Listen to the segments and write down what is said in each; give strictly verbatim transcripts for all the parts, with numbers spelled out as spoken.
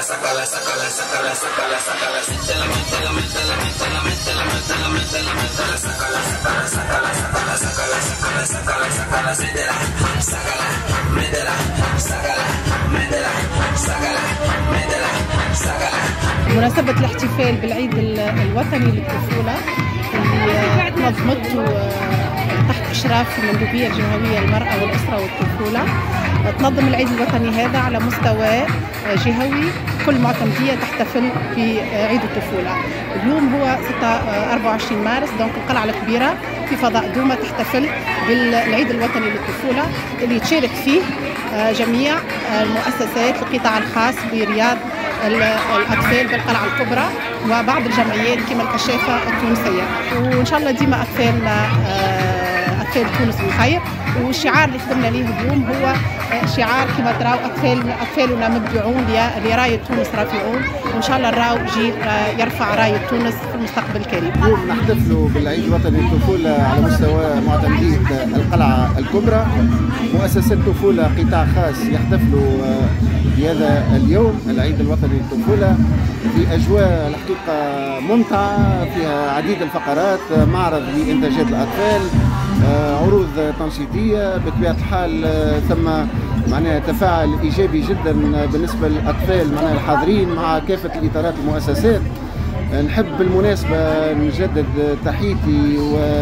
sácala, sácala, sácala, sácala, sácala, métela, métela, métela, métela, métela, métela, métela, métela, sácala, sácala, sácala, sácala, sácala, sácala, sácala, sácala, métela, sácala, métela, sácala, métela, sácala, métela, sácala. بمناسبة الاحتفال بالعيد الوطني للطفولة اللي نظمته تحت إشراف المندوبية الجهوية للمرأة والأسرة والطفولة، تنظم العيد الوطني هذا على مستوى جهوي. كل معتمدية تحتفل بعيد الطفولة. اليوم هو أربعة وعشرين مارس، دونك القلعة الكبيرة في فضاء دوما تحتفل بالعيد الوطني للطفولة اللي تشارك فيه جميع المؤسسات القطاع الخاص برياض الأطفال بالقلعة الكبرى وبعض الجمعيات كما الكشافة التونسية. وإن شاء الله ديما أطفالنا أطفال تونس بخير. والشعار اللي خدمنا ليه اليوم هو شعار كما تراو أطفال أطفالنا مبدعون لراية تونس رافعون، وإن شاء الله نراو جيل يرفع راية تونس في المستقبل الكريم. اليوم نحتفلوا بالعيد الوطني للطفولة على مستوى معتمدية القلعة الكبرى. مؤسسات الطفولة قطاع خاص يحتفلوا بهذا اليوم العيد الوطني للطفولة في أجواء الحقيقة ممتعة، فيها عديد الفقرات، معرض لإنتاجات الأطفال، عروض تنشيطية. بطبيعة الحال ثم معناها تفاعل إيجابي جدا بالنسبة للأطفال معناها الحاضرين مع كافة الإطارات المؤسسات. نحب بالمناسبة نجدد تحيتي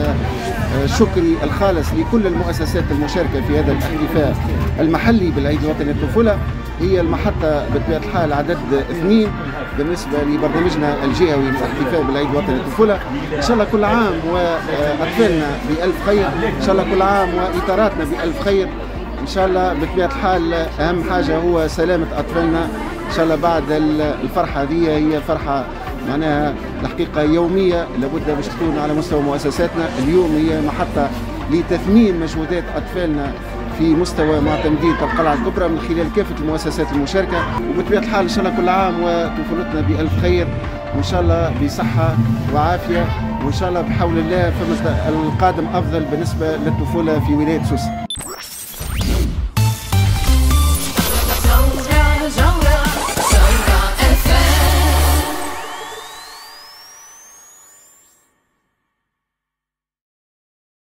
وشكري الخالص لكل المؤسسات المشاركة في هذا الاحتفال المحلي بالعيد الوطني للطفولة. هي المحطة بطبيعة الحال عدد اثنين بالنسبة لبرنامجنا الجهوي للاحتفال بالعيد الوطني للطفولة. إن شاء الله كل عام وأطفالنا بألف خير، إن شاء الله كل عام وإطاراتنا بألف خير. إن شاء الله بطبيعة الحال أهم حاجة هو سلامة أطفالنا. إن شاء الله بعد الفرحة هذه هي فرحة معناها الحقيقة يومية لابد باش تكون على مستوى مؤسساتنا. اليوم هي محطة لتثمين مجهودات أطفالنا في مستوى معتمدية القلعة الكبرى من خلال كافة المؤسسات المشاركة. وبطبيعة الحال إن شاء الله كل عام وطفولتنا بألف خير، وإن شاء الله بصحة وعافية، وإن شاء الله بحول الله فما القادم أفضل بالنسبة للطفولة في ولاية سوسة.